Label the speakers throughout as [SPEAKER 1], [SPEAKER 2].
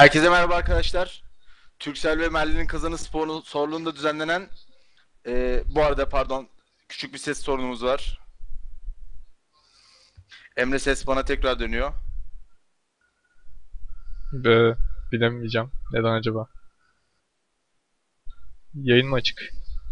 [SPEAKER 1] Herkese merhaba arkadaşlar. Türksel ve Merlin'in Kazanı Sporluğu'nda düzenlenen bu arada pardon, küçük bir ses sorunumuz var. Emre, ses bana tekrar dönüyor.
[SPEAKER 2] Be, bilemeyeceğim. Neden acaba? Yayın mı açık?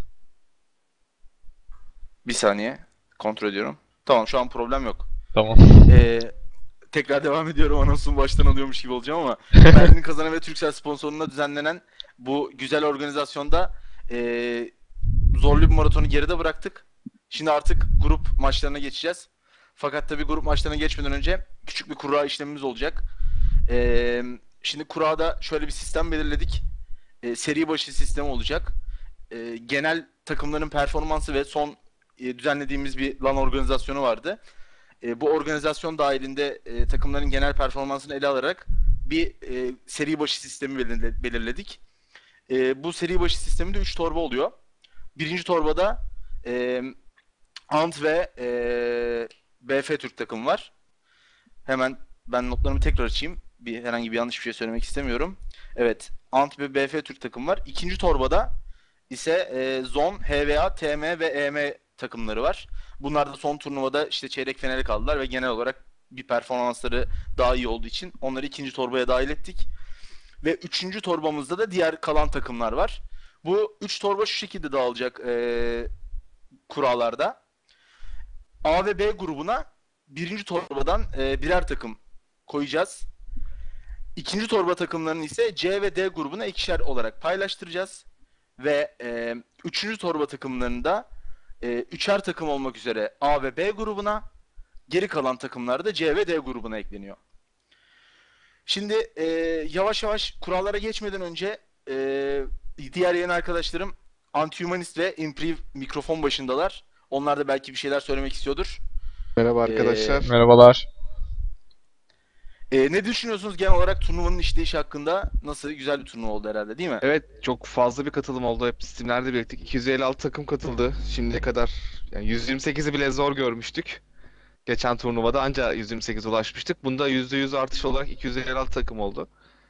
[SPEAKER 1] Bir saniye, kontrol ediyorum. Tamam, şu an problem yok.
[SPEAKER 2] Tamam.
[SPEAKER 1] E, Tekrar devam ediyorum, anonsun baştan alıyormuş gibi olacağım ama Merlin'in Kazanı ve Türksel sponsorluğunda düzenlenen bu güzel organizasyonda e, zorlu bir maratonu geride bıraktık. Şimdi artık grup maçlarına geçeceğiz. Fakat tabii grup maçlarına geçmeden önce küçük bir kura işlemimiz olacak. Ee, Şimdi kurada şöyle bir sistem belirledik. Seri başı sistemi olacak. Genel takımların performansı ve son düzenlediğimiz bir LAN organizasyonu vardı. Bu organizasyon dahilinde takımların genel performansını ele alarak bir seri başı sistemi belirledik. Bu seri başı sisteminde 3 torba oluyor. Birinci torbada e, Ant ve BF Türk takım var. Hemen ben notlarımı tekrar açayım. Herhangi bir yanlış bir şey söylemek istemiyorum. Evet, Ant ve BF Türk takım var. İkinci torbada ise Zon, HVA, TM ve EM takımları var. Bunlar da son turnuvada işte çeyrek finale kaldılar ve genel olarak bir performansları daha iyi olduğu için onları ikinci torbaya dahil ettik. Ve üçüncü torbamızda da diğer kalan takımlar var. Bu üç torba şu şekilde dağılacak kurallarda. A ve B grubuna birinci torbadan birer takım koyacağız. İkinci torba takımlarını ise C ve D grubuna ikişer olarak paylaştıracağız. Ve üçüncü torba takımlarını da üçer takım olmak üzere A ve B grubuna, geri kalan takımlar da C ve D grubuna ekleniyor. Şimdi yavaş yavaş kurallara geçmeden önce diğer yeni arkadaşlarım Antihumanist ve Impriv mikrofon başındalar. Onlar da belki bir şeyler söylemek istiyordur.
[SPEAKER 3] Merhaba
[SPEAKER 1] E,
[SPEAKER 3] arkadaşlar.
[SPEAKER 2] Merhabalar.
[SPEAKER 1] Ne düşünüyorsunuz genel olarak turnuvanın işleyişi hakkında? Nasıl? Güzel bir turnuva oldu herhalde, değil mi?
[SPEAKER 3] Evet, çok fazla bir katılım oldu. Hep Steam'lerde biriktik. 256 takım katıldı. Şimdiye kadar yani 128'i bile zor görmüştük. Geçen turnuvada anca 128'e ulaşmıştık. Bunda %100 artış olarak 256 takım oldu.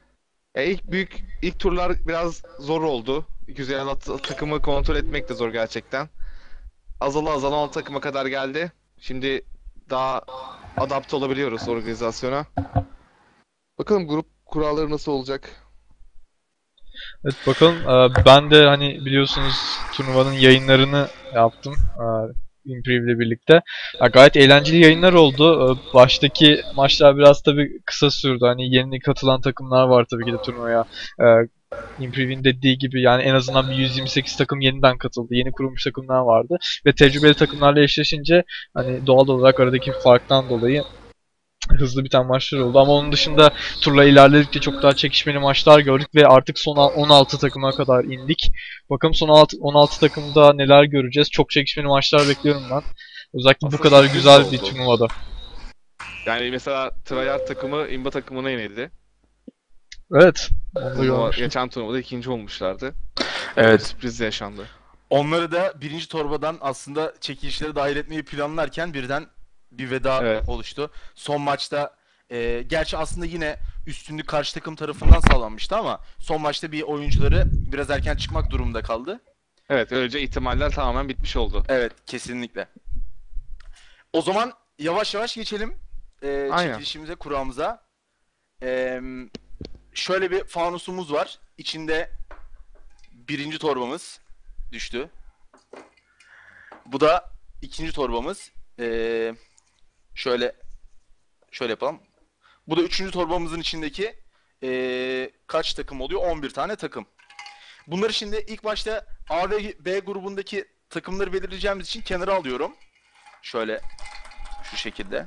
[SPEAKER 3] İlk turlar biraz zor oldu. 256 takımı kontrol etmek de zor gerçekten. Azala azala 10 takıma kadar geldi. Şimdi daha adapte olabiliyoruz organizasyona. Bakalım grup kuralları nasıl olacak?
[SPEAKER 2] Evet bakalım. Ben de hani biliyorsunuz turnuvanın yayınlarını yaptım. Improve ile birlikte. Gayet eğlenceli yayınlar oldu. Baştaki maçlar biraz tabii kısa sürdü. Hani yeni katılan takımlar var tabii ki de turnuvaya. Ee, Improve'in dediği gibi yani en azından bir 128 takım yeniden katıldı. Yeni kurulmuş takımlar vardı. Ve tecrübeli takımlarla eşleşince hani doğal olarak aradaki farktan dolayı hızlı biten maçlar oldu ama onun dışında turla ilerledikçe çok daha çekişmeli maçlar gördük ve artık son 16 takıma kadar indik. Bakalım son 16 takımda neler göreceğiz. Çok çekişmeli maçlar bekliyorum ben. Özellikle bu
[SPEAKER 3] Aslında
[SPEAKER 2] kadar
[SPEAKER 3] sürpriz de
[SPEAKER 2] güzel bir
[SPEAKER 3] oldu.
[SPEAKER 2] turnuvada.
[SPEAKER 3] Yani mesela Tryhard takımı Imba takımına yenildi.
[SPEAKER 2] Evet, onu da görmüştüm.
[SPEAKER 3] Geçen turnuvada ikinci olmuşlardı. Böyle bir
[SPEAKER 1] Evet.
[SPEAKER 3] sürpriz de yaşandı.
[SPEAKER 1] Onları da birinci torbadan aslında çekilişlere dahil etmeyi planlarken birden bir veda
[SPEAKER 3] Evet.
[SPEAKER 1] oluştu. Son maçta gerçi aslında yine üstünlük karşı takım tarafından sağlanmıştı ama son maçta bir oyuncuları biraz erken çıkmak durumunda kaldı.
[SPEAKER 3] Evet, öylece ihtimaller tamamen bitmiş oldu.
[SPEAKER 1] Evet, kesinlikle. O zaman yavaş yavaş geçelim
[SPEAKER 3] Aynen.
[SPEAKER 1] çekilişimize, kuramıza. E, Şöyle bir fanusumuz var. İçinde birinci torbamız düştü. Bu da ikinci torbamız. Şöyle şöyle yapalım. Bu da üçüncü torbamızın içindeki kaç takım oluyor? 11 tane takım. Bunları şimdi ilk başta A ve B grubundaki takımları belirleyeceğimiz için kenara alıyorum. Şöyle şu şekilde.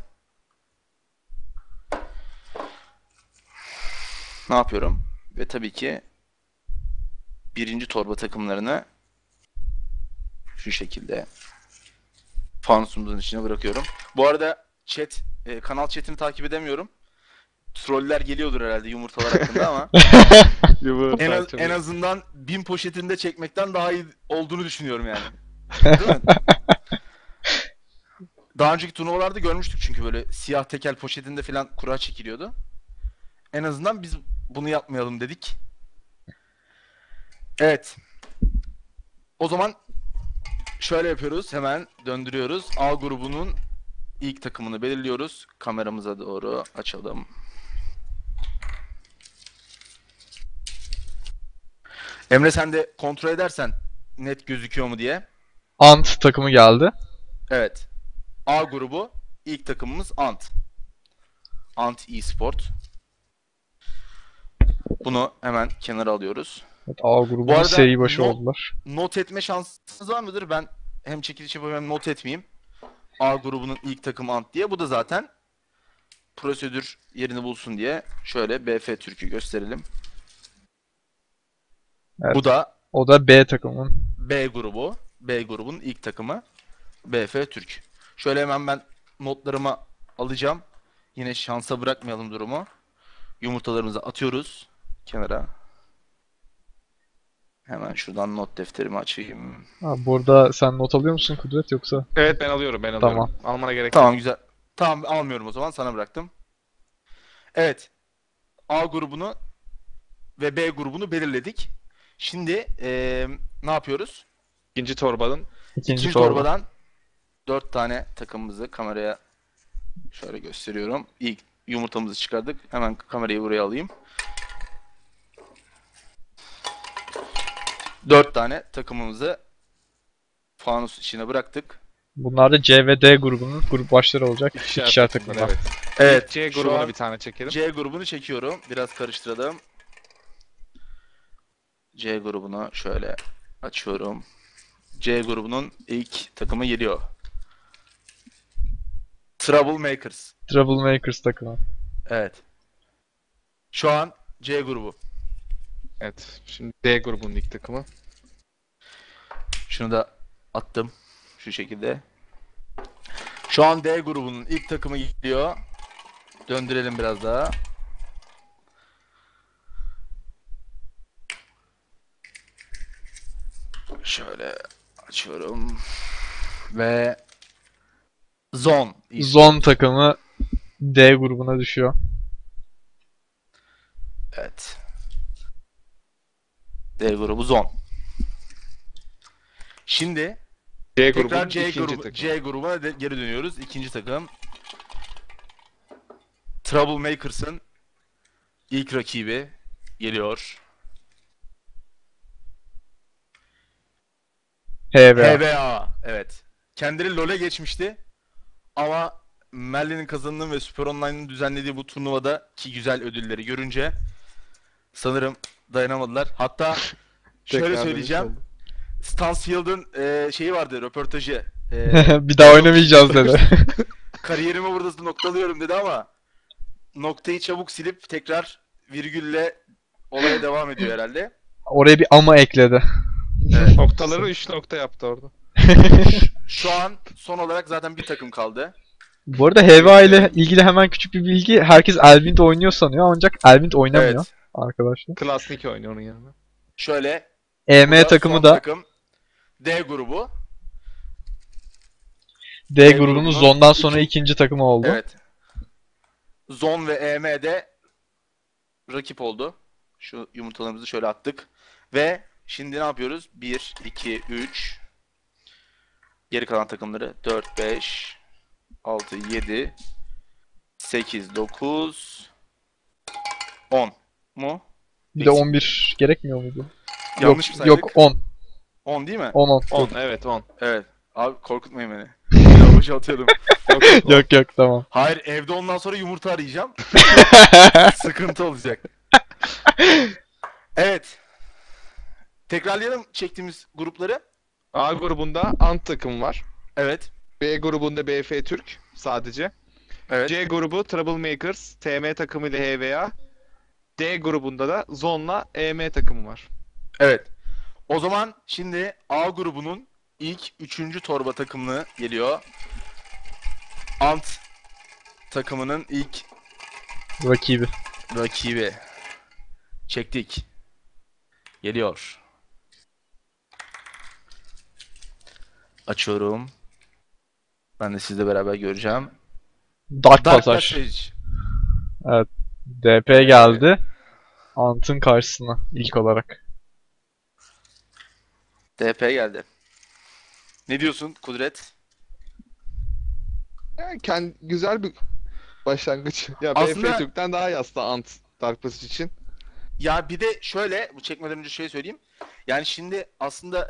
[SPEAKER 1] Ne yapıyorum? Ve tabii ki birinci torba takımlarını şu şekilde fanusumuzun içine bırakıyorum. Bu arada kanal chatini takip edemiyorum. Troller geliyordur herhalde yumurtalar hakkında ama
[SPEAKER 3] Yumurta
[SPEAKER 1] en
[SPEAKER 3] tabii.
[SPEAKER 1] azından 1000 poşetinde çekmekten daha iyi olduğunu düşünüyorum yani. Değil mi? Daha önceki turnuvalarda görmüştük çünkü böyle siyah tekel poşetinde falan kura çekiliyordu. En azından biz bunu yapmayalım dedik. Evet. O zaman şöyle yapıyoruz. Hemen döndürüyoruz. A grubunun ilk takımını belirliyoruz. Kameramıza doğru açalım. Emre sen de kontrol edersen net gözüküyor mu diye.
[SPEAKER 2] Ant takımı geldi.
[SPEAKER 1] Evet. A grubu ilk takımımız Ant. Ant eSport. Bunu hemen kenara alıyoruz.
[SPEAKER 2] Evet, A
[SPEAKER 1] Bu
[SPEAKER 2] grubunun
[SPEAKER 1] arada
[SPEAKER 2] seri başı
[SPEAKER 1] not-
[SPEAKER 2] oldular.
[SPEAKER 1] Not etme şansınız var mıdır? Ben hem çekiliş yapayım hem not etmeyeyim. A grubunun ilk takımı Ant diye. Bu da zaten prosedür yerini bulsun diye şöyle BF Türk'ü gösterelim.
[SPEAKER 2] Evet.
[SPEAKER 1] Bu da
[SPEAKER 2] O da B takımının.
[SPEAKER 1] B grubu. B grubunun ilk takımı BF Türk. Şöyle hemen ben notlarıma alacağım. Yine şansa bırakmayalım durumu. Yumurtalarımızı atıyoruz kenara. Hemen şuradan not defterimi açayım.
[SPEAKER 2] Ha, burada sen not alıyor musun Kudret yoksa?
[SPEAKER 3] Evet ben alıyorum.
[SPEAKER 2] Tamam.
[SPEAKER 3] Almana gerek yok.
[SPEAKER 1] Tamam güzel. Tamam almıyorum o zaman sana bıraktım. Evet. A grubunu ve B grubunu belirledik. Şimdi ne yapıyoruz?
[SPEAKER 3] İkinci torbanın
[SPEAKER 2] İkinci
[SPEAKER 1] İkinci
[SPEAKER 2] torba.
[SPEAKER 1] torbadan 4 tane takımımızı kameraya şöyle gösteriyorum. İlk yumurtamızı çıkardık. Hemen kamerayı buraya alayım. 4 tane takımımızı fanus içine bıraktık.
[SPEAKER 2] Bunlar da C ve D grubunun grup başları olacak. İkişer
[SPEAKER 3] takımlar,
[SPEAKER 2] takımlar.
[SPEAKER 3] evet.
[SPEAKER 1] Evet.
[SPEAKER 3] C
[SPEAKER 1] şu
[SPEAKER 3] grubuna
[SPEAKER 1] an
[SPEAKER 3] bir tane çekelim.
[SPEAKER 1] C grubunu çekiyorum. Biraz karıştıralım. C grubunu şöyle açıyorum. C grubunun ilk takımı geliyor. Troublemakers.
[SPEAKER 2] Troublemakers takımı.
[SPEAKER 1] Evet. Şu an C grubu.
[SPEAKER 3] Evet. Şimdi D grubunun ilk takımı.
[SPEAKER 1] Şunu da attım. Şu şekilde. Şu an D grubunun ilk takımı geliyor. Döndürelim biraz daha. Şöyle açıyorum. Ve Zone.
[SPEAKER 2] Zone takımı D grubuna düşüyor.
[SPEAKER 1] Evet. D grubu Zone. Şimdi
[SPEAKER 3] C
[SPEAKER 1] tekrar
[SPEAKER 3] grubunun
[SPEAKER 1] C
[SPEAKER 3] ikinci
[SPEAKER 1] grubu
[SPEAKER 3] takımı.
[SPEAKER 1] C grubuna geri dönüyoruz. İkinci takım. Troublemakers'ın ilk rakibi geliyor.
[SPEAKER 2] HVA.
[SPEAKER 1] HBA. Evet. Kendileri LoL'e geçmişti. Ama Merlin'in kazandığı ve Super Online'ın düzenlediği bu turnuvada ki güzel ödülleri görünce sanırım dayanamadılar. Hatta şöyle
[SPEAKER 3] Tekrar
[SPEAKER 1] söyleyeceğim.
[SPEAKER 3] dönüş oldu.
[SPEAKER 1] Stansfield'ın şeyi vardı, röportajı.
[SPEAKER 2] Bir daha oynamayacağız dedi.
[SPEAKER 1] Kariyerimi burada noktalıyorum dedi ama noktayı çabuk silip tekrar virgülle olaya devam ediyor herhalde.
[SPEAKER 2] Oraya bir ama ekledi.
[SPEAKER 1] Evet.
[SPEAKER 3] Noktaları 3 nokta yaptı orada.
[SPEAKER 1] Şu an son olarak zaten bir takım kaldı.
[SPEAKER 2] Bu arada HVA ile ilgili hemen küçük bir bilgi. Herkes Elvind oynuyor sanıyor ancak Elvind oynamıyor
[SPEAKER 1] Evet.
[SPEAKER 2] arkadaşlar.
[SPEAKER 3] Class 2 oynuyor onun yanına.
[SPEAKER 1] Şöyle
[SPEAKER 2] EM
[SPEAKER 1] bu da
[SPEAKER 2] takımı
[SPEAKER 1] son
[SPEAKER 2] da
[SPEAKER 1] takım. D grubu.
[SPEAKER 2] D grubunun
[SPEAKER 1] grubunun
[SPEAKER 2] Zone'dan sonra
[SPEAKER 1] iki-
[SPEAKER 2] ikinci takımı oldu.
[SPEAKER 1] Evet. Zone ve EM'de rakip oldu. Şu yumurtalarımızı şöyle attık. Ve şimdi ne yapıyoruz? 1, 2, 3. Geri kalan takımları 4, 5, 6, 7, 8, 9, 10 mu?
[SPEAKER 2] Bir de 11 gerekmiyor muydu?
[SPEAKER 1] Yanlış mı saydık?
[SPEAKER 2] Yok 10.
[SPEAKER 1] 10 değil mi?
[SPEAKER 2] 10.
[SPEAKER 3] 10 evet 10.
[SPEAKER 1] Evet. Abi korkutmayın beni. Bir avucu atıyordum.
[SPEAKER 2] Yok yok tamam.
[SPEAKER 1] Hayır evde ondan sonra yumurta arayacağım. Sıkıntı olacak. Evet. Tekrarlayalım çektiğimiz grupları.
[SPEAKER 3] A grubunda Ant takımı var.
[SPEAKER 1] Evet.
[SPEAKER 3] B grubunda BF Türk sadece.
[SPEAKER 1] Evet.
[SPEAKER 3] C grubu Troublemakers, TM takımı ile HVA. D grubunda da Zone'la EM takımı var.
[SPEAKER 1] Evet. O zaman şimdi A grubunun ilk 3. torba takımını geliyor. Ant takımının ilk
[SPEAKER 2] Rakibi.
[SPEAKER 1] rakibi. Çektik. Geliyor. Açıyorum. Ben de sizle beraber göreceğim.
[SPEAKER 2] Dark
[SPEAKER 1] Dark
[SPEAKER 2] Passage.
[SPEAKER 1] Passage.
[SPEAKER 2] DP geldi. Ant'ın karşısına ilk olarak.
[SPEAKER 1] DP geldi. Ne diyorsun Kudret?
[SPEAKER 3] Yani güzel bir başlangıç. Ya BF
[SPEAKER 1] Aslında
[SPEAKER 3] Türk'ten daha iyi aslında Ant Dark Passage için.
[SPEAKER 1] ya bir de şöyle, bu çekmeden önce şey söyleyeyim. Yani şimdi aslında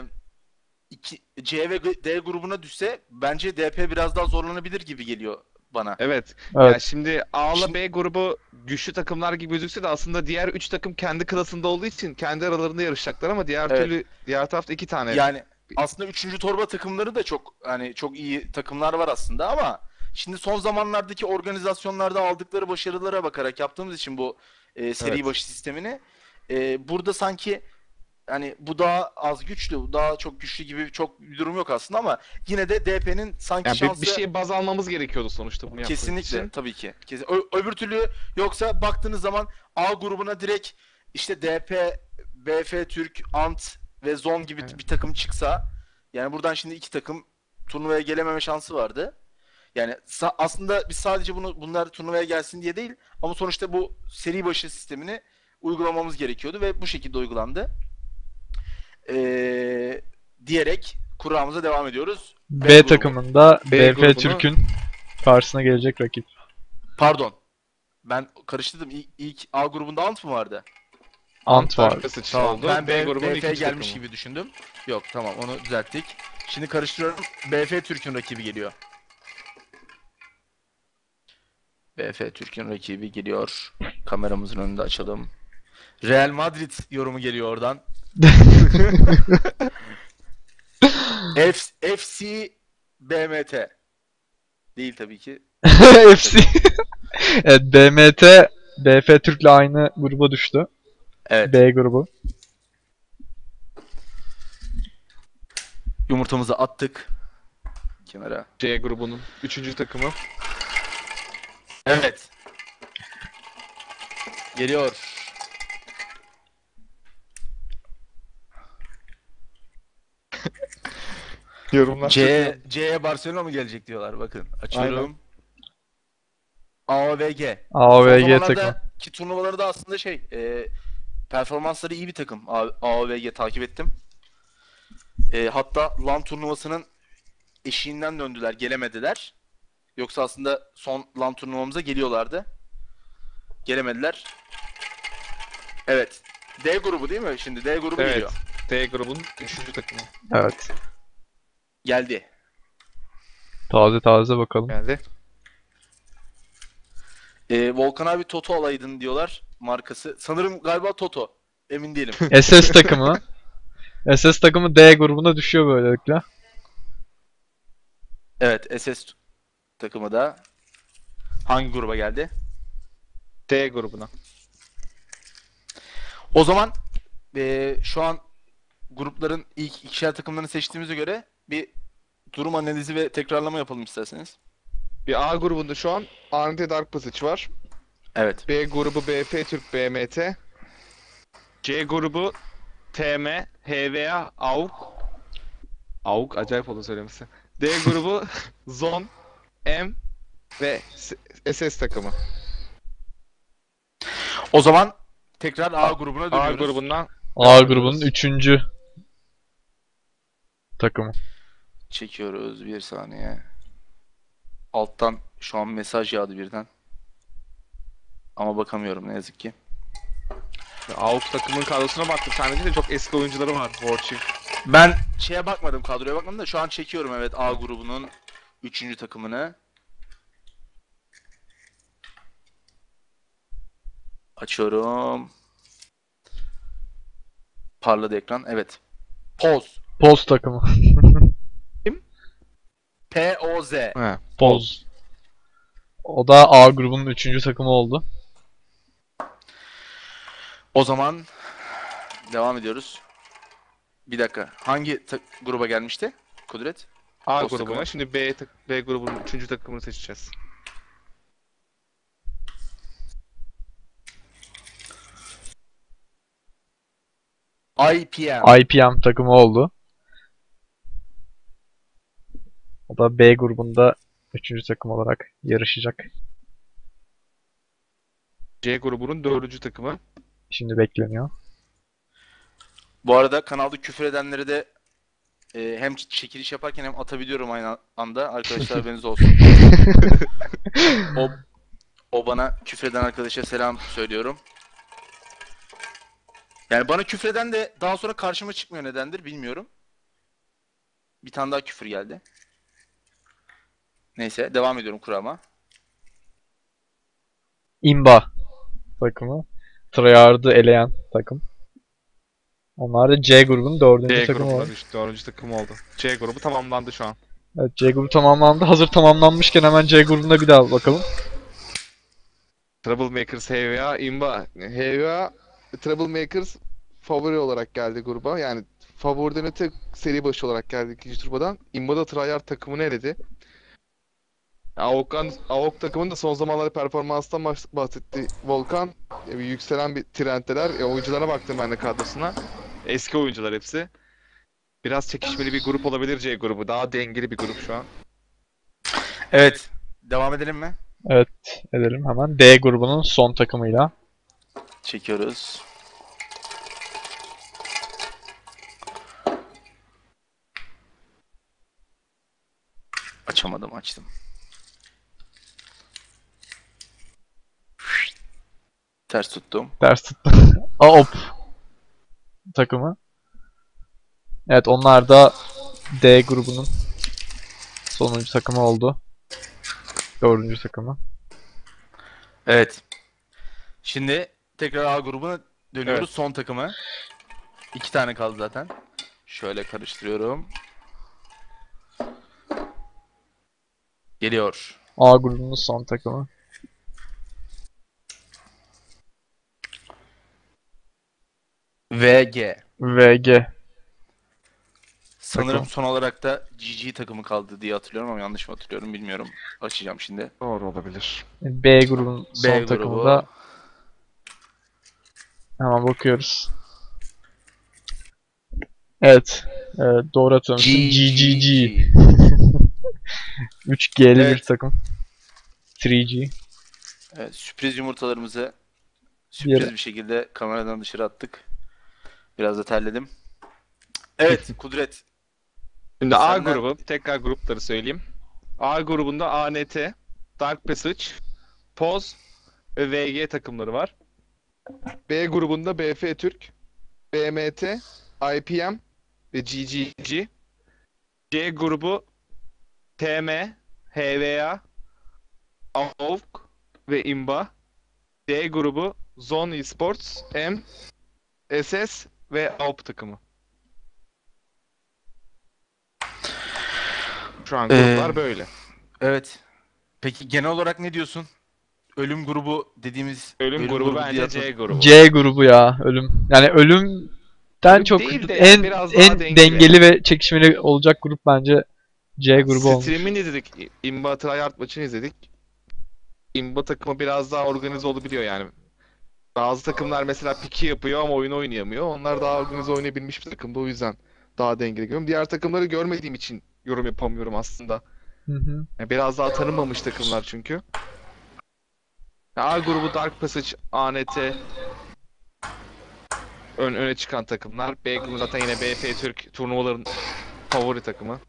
[SPEAKER 1] C ve D grubuna düşse bence DP biraz daha zorlanabilir gibi geliyor bana.
[SPEAKER 3] Evet. Ya
[SPEAKER 2] Evet.
[SPEAKER 3] şimdi A ile
[SPEAKER 1] Şimdi
[SPEAKER 3] B grubu güçlü takımlar gibi gözükse de aslında diğer 3 takım kendi klasında olduğu için kendi aralarında yarışacaklar ama
[SPEAKER 1] evet,
[SPEAKER 3] diğer tarafta 2 tane.
[SPEAKER 1] yani aslında üçüncü torba takımları da çok hani çok iyi takımlar var aslında ama şimdi son zamanlardaki organizasyonlarda aldıkları başarılara bakarak yaptığımız için bu seri
[SPEAKER 3] Evet.
[SPEAKER 1] başı sistemini burada sanki hani bu daha az güçlü, bu daha çok güçlü gibi çok bir durum yok aslında ama yine de DP'nin sanki
[SPEAKER 3] Yani bir
[SPEAKER 1] şansı
[SPEAKER 3] şeye baz almamız gerekiyordu sonuçta bunu yapmak
[SPEAKER 1] kesinlikle
[SPEAKER 3] için.
[SPEAKER 1] tabii ki. Öbür türlü yoksa baktığınız zaman A grubuna direkt işte DP, BF Türk, Ant ve Zon gibi
[SPEAKER 3] Evet.
[SPEAKER 1] bir takım çıksa yani buradan şimdi iki takım turnuvaya gelememe şansı vardı. Yani aslında biz sadece bunlar turnuvaya gelsin diye değil ama sonuçta bu seri başı sistemini uygulamamız gerekiyordu ve bu şekilde uygulandı. Diyerek kuramıza devam ediyoruz. B
[SPEAKER 2] B
[SPEAKER 1] grubu.
[SPEAKER 2] takımında
[SPEAKER 3] B
[SPEAKER 2] BF
[SPEAKER 3] grubunu
[SPEAKER 2] Türk'ün karşısına gelecek rakip.
[SPEAKER 1] Pardon. Ben karıştırdım. İlk A grubunda Ant mı vardı?
[SPEAKER 3] Ant
[SPEAKER 2] Ant
[SPEAKER 3] Dark
[SPEAKER 2] vardı.
[SPEAKER 3] Passage
[SPEAKER 1] Tamam.
[SPEAKER 3] oldu.
[SPEAKER 1] Ben
[SPEAKER 3] B grubunun
[SPEAKER 1] BF
[SPEAKER 3] ikinci
[SPEAKER 1] gelmiş
[SPEAKER 3] takımı.
[SPEAKER 1] gibi düşündüm. Yok tamam onu düzelttik. Şimdi karıştırıyorum. BF Türk'ün rakibi geliyor. BF Türk'ün rakibi geliyor. Kameramızın önünde açalım. Real Madrid yorumu geliyor oradan. FC BMT. Değil tabii ki.
[SPEAKER 2] FC. Evet, BMT BF Türk'le aynı gruba düştü.
[SPEAKER 1] Evet.
[SPEAKER 2] B grubu.
[SPEAKER 1] Yumurtamızı attık kenara.
[SPEAKER 3] C grubunun üçüncü takımı.
[SPEAKER 1] Evet. Geliyor.
[SPEAKER 3] Yorumlar çok iyi.
[SPEAKER 1] C'ye Barcelona mı gelecek diyorlar. Bakın
[SPEAKER 3] Aynen.
[SPEAKER 1] açıyorum. AOVG. Son
[SPEAKER 2] AOVG takımı.
[SPEAKER 1] zamanlardaki turnuvaları da aslında performansları iyi bir takım. AOVG takip ettim. Hatta LAN turnuvasının eşiğinden döndüler, gelemediler. Yoksa aslında son LAN turnuvamıza geliyorlardı. Gelemediler. Evet. D grubu değil mi? Şimdi D grubu
[SPEAKER 3] Evet.
[SPEAKER 1] geliyor.
[SPEAKER 3] D grubunun üçüncü takımı.
[SPEAKER 2] Evet.
[SPEAKER 1] Geldi.
[SPEAKER 2] Taze taze bakalım.
[SPEAKER 3] Geldi.
[SPEAKER 1] Volkan abi Toto alaydın diyorlar markası. Sanırım galiba Toto. Emin değilim.
[SPEAKER 2] SS takımı. SS takımı D grubuna düşüyor böylelikle.
[SPEAKER 1] Evet, SS takımı da hangi gruba geldi?
[SPEAKER 3] D grubuna.
[SPEAKER 1] O zaman şu an grupların ilk ikişer takımlarını seçtiğimize göre bir durum analizi ve tekrarlama yapalım isterseniz.
[SPEAKER 3] Bir A grubunda şu an ANT Dark Passage var.
[SPEAKER 1] Evet.
[SPEAKER 3] B grubu BF Türk BMT. C grubu TM, HVA, AUK. AUK acayip oldu söylemesi. D grubu Zon, M ve SS takımı.
[SPEAKER 1] O zaman tekrar A grubuna
[SPEAKER 3] A
[SPEAKER 1] dönüyoruz.
[SPEAKER 3] grubundan
[SPEAKER 2] A
[SPEAKER 3] devam
[SPEAKER 2] grubunun
[SPEAKER 3] ediyoruz.
[SPEAKER 2] üçüncü takımı.
[SPEAKER 1] Çekiyoruz bir saniye. Alttan şu an mesaj yağdı birden. Ama bakamıyorum ne yazık ki.
[SPEAKER 3] AUK takımın kadrosuna baktım. Sadece de çok eski oyuncuları var. Warchief.
[SPEAKER 1] Ben şeye bakmadım, kadroya bakmadım da şu an çekiyorum evet A grubunun 3. takımını. Açıyorum. Parladı ekran. Evet. Poz.
[SPEAKER 2] Poz takımı.
[SPEAKER 1] P-O-Z.
[SPEAKER 3] He.
[SPEAKER 2] Poz. O da A grubunun üçüncü takımı oldu.
[SPEAKER 1] O zaman devam ediyoruz. Bir dakika. Hangi gruba gelmişti? Kudret?
[SPEAKER 3] A
[SPEAKER 1] Poz
[SPEAKER 3] grubuna.
[SPEAKER 1] takımı.
[SPEAKER 3] Şimdi B grubunun üçüncü takımını seçeceğiz.
[SPEAKER 1] IPM.
[SPEAKER 2] IPM takımı oldu. O da B grubunda üçüncü takım olarak yarışacak.
[SPEAKER 3] C grubunun dördüncü takımı.
[SPEAKER 2] şimdi bekleniyor.
[SPEAKER 1] Bu arada kanalda küfür edenleri de hem çekiliş yaparken hem atabiliyorum aynı anda. Arkadaşlar haberiniz olsun. O, o bana küfreden arkadaşa selam söylüyorum. Yani bana küfreden de daha sonra karşıma çıkmıyor, nedendir bilmiyorum. Bir tane daha küfür geldi. Neyse devam ediyorum kurama.
[SPEAKER 2] Imba takımı. Tryhard'ı eleyen takım. Onlar da C grubunun dördüncü
[SPEAKER 3] C
[SPEAKER 2] takımı
[SPEAKER 3] grubuna
[SPEAKER 2] oldu.
[SPEAKER 3] düştü. Dördüncü takım oldu. C grubu tamamlandı şu an.
[SPEAKER 2] Evet, C grubu tamamlandı. Hazır tamamlanmışken hemen C grubuna bir daha bakalım.
[SPEAKER 3] Troublemakers, HVA, Imba. HVA, Troublemakers favori olarak geldi gruba. Yani favoriden öte seri başı olarak geldi ikinci turbadan. Imba da Tryhard takımını eledi. AOK takımının da son zamanlarda performanstan bahsetti Volkan. Bir yükselen bir trenddeler. Oyunculara baktım ben de kadrosuna. Eski oyuncular hepsi. Biraz çekişmeli bir grup olabilir C grubu. Daha dengeli bir grup şu an.
[SPEAKER 1] Evet. Devam edelim mi?
[SPEAKER 2] Evet, edelim hemen. D grubunun son takımıyla.
[SPEAKER 1] Çekiyoruz. Açamadım, açtım. Ters tuttum.
[SPEAKER 2] Ters tuttu. AOP takımı. Evet, onlar da D grubunun sonuncu takımı oldu. Dördüncü takımı.
[SPEAKER 1] Evet. Şimdi tekrar A grubuna dönüyoruz.
[SPEAKER 3] Evet.
[SPEAKER 1] Son takımı. 2 tane kaldı zaten. Şöyle karıştırıyorum. Geliyor.
[SPEAKER 2] A grubunun son takımı.
[SPEAKER 1] VG.
[SPEAKER 2] VG.
[SPEAKER 1] Sanırım
[SPEAKER 2] Takım.
[SPEAKER 1] son olarak da GG takımı kaldı diye hatırlıyorum ama yanlış mı hatırlıyorum bilmiyorum. Açacağım şimdi.
[SPEAKER 3] Doğru olabilir.
[SPEAKER 2] B grubunun son
[SPEAKER 1] B
[SPEAKER 2] takımı
[SPEAKER 1] grubu.
[SPEAKER 2] da hemen bakıyoruz. Evet. Doğru hatırlamışsın. GGG. 3G'li bir
[SPEAKER 1] Evet.
[SPEAKER 2] takım. 3G.
[SPEAKER 1] Evet, sürpriz yumurtalarımızı sürpriz
[SPEAKER 2] Yere.
[SPEAKER 1] bir şekilde kameradan dışarı attık. Biraz da terledim. Evet, Kudret.
[SPEAKER 3] Şimdi A
[SPEAKER 1] Senden-
[SPEAKER 3] grubu. Tekrar grupları söyleyeyim. A grubunda ANT, Dark Passage, Poz ve VG takımları var. B grubunda BF Türk, BMT, IPM ve GGG. C grubu TM, HVA, AOK ve IMBA. D grubu Zone Esports, M, SS ve AWP takımı. Şu an gruplar böyle.
[SPEAKER 1] Evet. Peki genel olarak ne diyorsun? Ölüm grubu dediğimiz
[SPEAKER 3] Ölüm grubu
[SPEAKER 1] diye
[SPEAKER 3] bence
[SPEAKER 1] hatırladım.
[SPEAKER 3] C grubu.
[SPEAKER 2] C grubu ya. Ölüm. Yani ölümden
[SPEAKER 3] Ölüm
[SPEAKER 2] çok
[SPEAKER 3] değil de
[SPEAKER 2] en
[SPEAKER 3] yani biraz daha
[SPEAKER 2] en
[SPEAKER 3] dengeli.
[SPEAKER 2] dengeli ve çekişmeli olacak grup bence C grubu olmuş.
[SPEAKER 3] Stream'ini izledik. Imba Tryhard maçını izledik. Imba takımı biraz daha organize olabiliyor yani. Bazı takımlar mesela piki yapıyor ama oyunu oynayamıyor. Onlar daha organize oynayabilmiş bir takımda, o yüzden daha dengeli görüyorum. Diğer takımları görmediğim için yorum yapamıyorum aslında.
[SPEAKER 2] Hı hı.
[SPEAKER 3] Yani biraz daha tanınmamış takımlar çünkü. A grubu Dark Passage, ANT öne çıkan takımlar. B grubu zaten yine BF Türk turnuvaların favori takımı.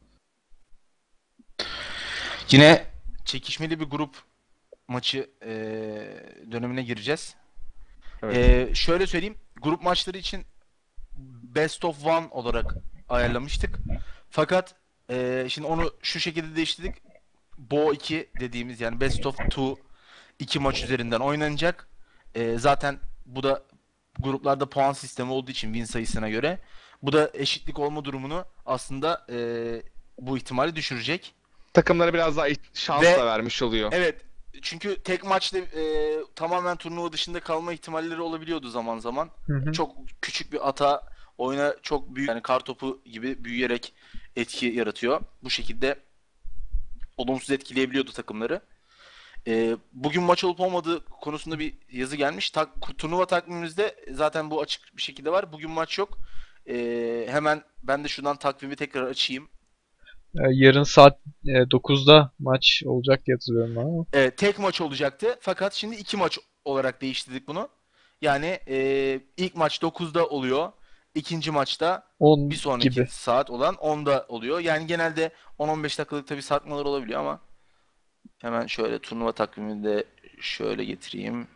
[SPEAKER 1] Yine çekişmeli bir grup maçı dönemine gireceğiz.
[SPEAKER 3] Evet.
[SPEAKER 1] Şöyle söyleyeyim. Grup maçları için Best of One olarak ayarlamıştık. Fakat şimdi onu şu şekilde değiştirdik. Bo 2 dediğimiz yani Best of Two 2 maç üzerinden oynanacak. Zaten bu da gruplarda puan sistemi olduğu için win sayısına göre. Bu da eşitlik olma durumunu aslında bu ihtimali düşürecek.
[SPEAKER 3] Takımlara biraz daha şans
[SPEAKER 1] Ve-
[SPEAKER 3] da vermiş oluyor.
[SPEAKER 1] Evet. Çünkü tek maçta tamamen turnuva dışında kalma ihtimalleri olabiliyordu zaman zaman.
[SPEAKER 2] Hı hı.
[SPEAKER 1] Çok küçük bir hata oyuna çok büyük yani kartopu gibi büyüyerek etki yaratıyor. Bu şekilde olumsuz etkileyebiliyordu takımları. Bugün maç olup olmadığı konusunda bir yazı gelmiş. Turnuva takvimimizde zaten bu açık bir şekilde var. Bugün maç yok. Hemen ben de şuradan takvimi tekrar açayım.
[SPEAKER 2] Yarın saat 9'da maç olacak diye hatırlıyorum ben ama.
[SPEAKER 1] Tek maç olacaktı. Fakat şimdi 2 maç olarak değiştirdik bunu. Yani ilk maç 9'da oluyor. İkinci maçta
[SPEAKER 2] 10
[SPEAKER 1] bir sonraki
[SPEAKER 2] gibi.
[SPEAKER 1] saat olan 10'da oluyor. Yani genelde 10-15 dakikalık tabii sarkmalar olabiliyor ama hemen şöyle turnuva takvimini de şöyle getireyim.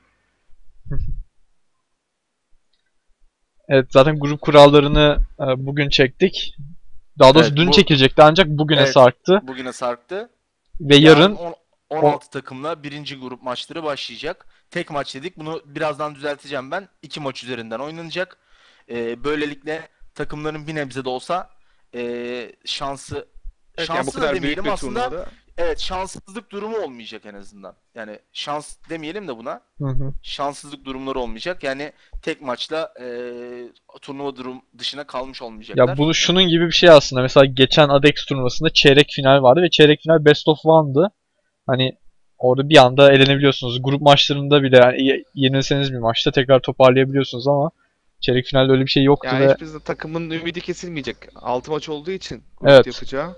[SPEAKER 2] Evet, zaten grup kurallarını bugün çektik. Daha
[SPEAKER 1] Evet
[SPEAKER 2] doğrusu dün
[SPEAKER 1] bu
[SPEAKER 2] çekilecekti ancak bugüne
[SPEAKER 1] evet
[SPEAKER 2] sarktı.
[SPEAKER 1] bugüne sarktı.
[SPEAKER 2] Ve
[SPEAKER 1] Yarın
[SPEAKER 2] yarın o
[SPEAKER 1] 16 takımla birinci grup maçları başlayacak. Tek maç dedik. Bunu birazdan düzelteceğim ben. İki maç üzerinden oynanacak. Böylelikle takımların bir nebze de olsa şansı
[SPEAKER 3] Evet, yani bu
[SPEAKER 1] şansı da
[SPEAKER 3] kadar büyük
[SPEAKER 1] demeyelim
[SPEAKER 3] bir
[SPEAKER 1] aslında.
[SPEAKER 3] turnuvada
[SPEAKER 1] Evet, şanssızlık durumu olmayacak en azından. Yani şans demeyelim de buna.
[SPEAKER 2] Hı hı.
[SPEAKER 1] Şanssızlık durumları olmayacak. Yani tek maçla turnuva durum dışına kalmış
[SPEAKER 2] Ya
[SPEAKER 1] olmayacaklar.
[SPEAKER 2] bu şunun gibi bir şey aslında. Mesela geçen Adex turnuvasında çeyrek final vardı ve çeyrek final Best of One'dı. Hani orada bir anda elenebiliyorsunuz. Grup maçlarında bile yani yenilseniz bir maçta tekrar toparlayabiliyorsunuz ama çeyrek finalde öyle bir şey yoktu
[SPEAKER 3] yani
[SPEAKER 2] ve
[SPEAKER 3] hiçbir takımın ümidi kesilmeyecek. 6 maç olduğu için grupta
[SPEAKER 2] evet.
[SPEAKER 3] yapacağı.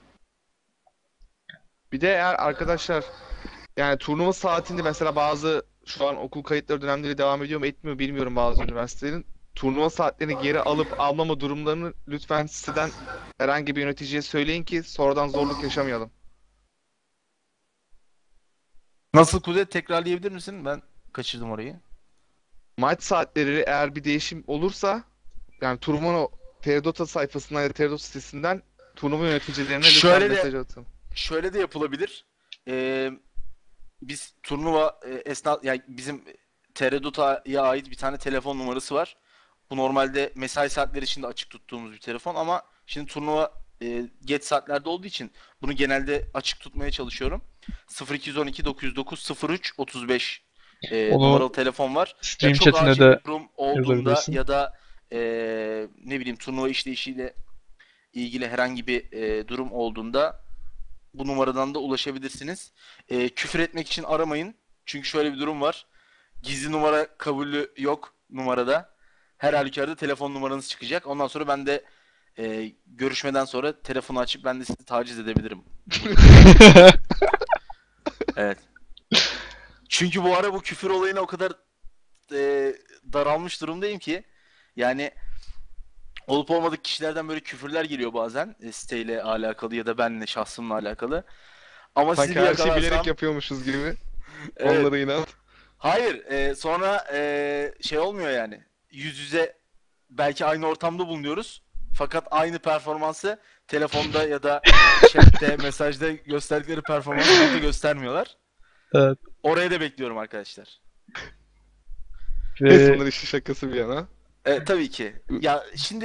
[SPEAKER 3] Bir de eğer arkadaşlar yani turnuva saatinde mesela bazı şu an okul kayıtları dönemleri devam ediyor mu etmiyor mu bilmiyorum bazı üniversitelerin. Turnuva saatlerini geri alıp almama durumlarını lütfen siteden herhangi bir yöneticiye söyleyin ki sonradan zorluk yaşamayalım.
[SPEAKER 1] Nasıl Kuzey, tekrarlayabilir misin? Ben kaçırdım orayı.
[SPEAKER 3] Maç saatleri eğer bir değişim olursa yani turnuva Teradota sayfasından ya da Teradota sitesinden turnuva yöneticilerine lütfen
[SPEAKER 1] Şöyle de
[SPEAKER 3] mesaj atın.
[SPEAKER 1] şöyle de yapılabilir. Ee, Biz turnuva yani bizim Teredota'ya ait bir tane telefon numarası var. Bu normalde mesai saatleri içinde açık tuttuğumuz bir telefon ama şimdi turnuva geç saatlerde olduğu için bunu genelde açık tutmaya çalışıyorum. 0212 909 03 35
[SPEAKER 2] Onu
[SPEAKER 1] numaralı telefon var. Ya
[SPEAKER 2] stream
[SPEAKER 1] çok
[SPEAKER 2] chatine
[SPEAKER 1] acil bir
[SPEAKER 2] de
[SPEAKER 1] durum olduğunda
[SPEAKER 2] yazabilirsin.
[SPEAKER 1] ya da e, ne bileyim turnuva işleyişiyle ilgili herhangi bir durum olduğunda bu numaradan da ulaşabilirsiniz. Küfür etmek için aramayın. Çünkü şöyle bir durum var. Gizli numara kabulü yok numarada. Her halükarda telefon numaranız çıkacak. Ondan sonra ben de görüşmeden sonra telefonu açıp ben de sizi taciz edebilirim bu durumda. Evet. Çünkü bu ara bu küfür olayına o kadar e, daralmış durumdayım ki. Yani olup olmadık kişilerden böyle küfürler geliyor bazen. Siteyle alakalı ya da benle şahsımla alakalı. Ama sizi
[SPEAKER 3] Sanki
[SPEAKER 1] bir
[SPEAKER 3] her şeyi bilerek
[SPEAKER 1] yakalarsam
[SPEAKER 3] yapıyormuşuz gibi.
[SPEAKER 1] evet.
[SPEAKER 3] Onlara inat.
[SPEAKER 1] Hayır, sonra şey olmuyor yani. Yüz yüze belki aynı ortamda bulunuyoruz. Fakat aynı performansı telefonda ya da chatte, mesajda gösterdikleri performansı burada göstermiyorlar.
[SPEAKER 2] Evet.
[SPEAKER 1] Oraya da bekliyorum arkadaşlar.
[SPEAKER 3] Neyse
[SPEAKER 2] Ve
[SPEAKER 3] bunların işin şakası bir yana.
[SPEAKER 1] Tabii ki. Ya şimdi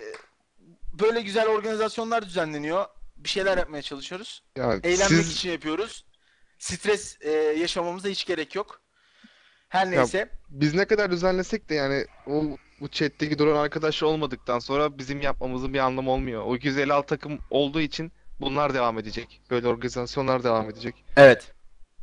[SPEAKER 1] böyle güzel organizasyonlar düzenleniyor. Bir şeyler yapmaya çalışıyoruz.
[SPEAKER 3] Yani
[SPEAKER 1] Eğlenmek
[SPEAKER 3] siz
[SPEAKER 1] için yapıyoruz. Stres yaşamamıza hiç gerek yok. Her
[SPEAKER 3] ya
[SPEAKER 1] neyse.
[SPEAKER 3] biz ne kadar düzenlesek de yani bu chat'teki duran arkadaş olmadıktan sonra bizim yapmamızın bir anlamı olmuyor. O 256 takım olduğu için bunlar devam edecek. Böyle organizasyonlar devam edecek.
[SPEAKER 1] Evet.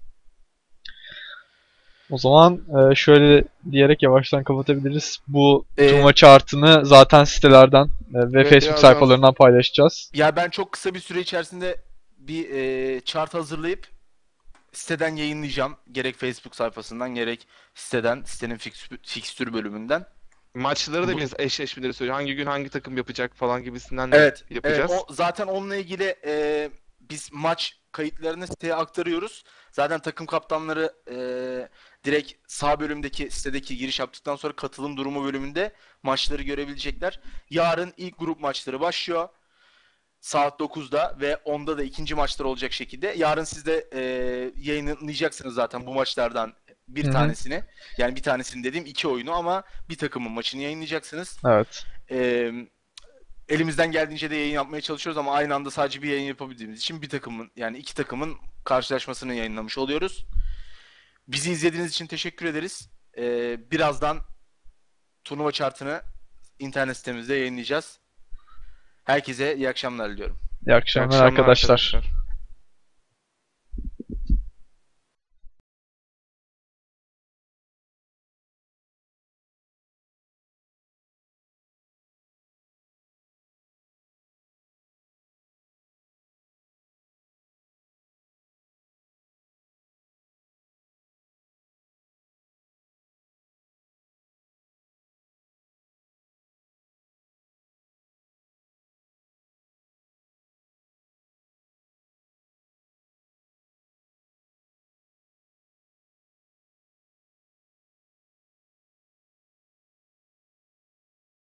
[SPEAKER 2] o zaman şöyle diyerek yavaştan kapatabiliriz. Bu
[SPEAKER 1] E,
[SPEAKER 2] turnuva chartını zaten sitelerden ve
[SPEAKER 3] Evet
[SPEAKER 2] Facebook
[SPEAKER 3] birazdan
[SPEAKER 2] sayfalarından paylaşacağız.
[SPEAKER 1] Ya ben çok kısa bir süre içerisinde bir chart hazırlayıp siteden yayınlayacağım. Gerek Facebook sayfasından gerek sitenin fikstür bölümünden.
[SPEAKER 3] maçları da
[SPEAKER 1] Bu,
[SPEAKER 3] biz eşleşmeleri söylüyor. Hangi gün hangi takım yapacak falan gibisinden de
[SPEAKER 1] evet, evet.
[SPEAKER 3] yapacağız.
[SPEAKER 1] O zaten onunla ilgili biz maç kayıtlarını siteye aktarıyoruz. Zaten takım kaptanları direkt sağ bölümdeki sitedeki giriş yaptıktan sonra katılım durumu bölümünde maçları görebilecekler. Yarın ilk grup maçları başlıyor. Saat 9'da ve 10'da da ikinci maçlar olacak şekilde. Yarın siz de yayınlayacaksınız zaten bu maçlardan bir
[SPEAKER 2] Hı hı.
[SPEAKER 1] tanesini. Yani bir tanesini dediğim iki oyunu ama bir takımın maçını yayınlayacaksınız.
[SPEAKER 2] Evet.
[SPEAKER 1] E, Elimizden geldiğince de yayın yapmaya çalışıyoruz ama aynı anda sadece bir yayın yapabildiğimiz için bir takımın yani iki takımın karşılaşmasını yayınlamış oluyoruz. Bizi izlediğiniz için teşekkür ederiz. Birazdan turnuva chartını internet sitemizde yayınlayacağız. Herkese iyi akşamlar diliyorum.
[SPEAKER 2] İyi
[SPEAKER 3] İyi
[SPEAKER 2] akşamlar
[SPEAKER 3] akşamlar
[SPEAKER 2] arkadaşlar.
[SPEAKER 3] arkadaşlar.